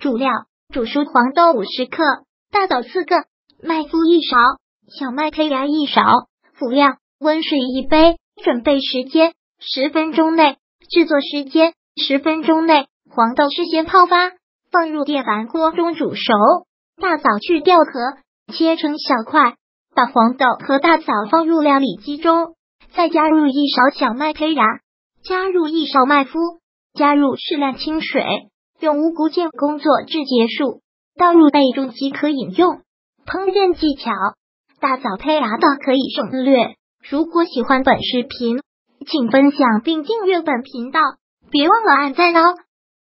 主料：煮熟黄豆50克，大枣4个，麦麸1勺，小麦胚芽1勺。辅料：温水1杯。准备时间10分钟内，制作时间10分钟内。黄豆事先泡发，放入电饭锅中煮熟。大枣去掉壳，切成小块。把黄豆和大枣放入料理机中，再加入1勺小麦胚芽，加入1勺麦麸，加入适量清水，用无骨键工作至结束，倒入杯中即可饮用。烹饪技巧：大枣胚芽的可以省略。如果喜欢本视频，请分享并订阅本频道，别忘了按赞哦。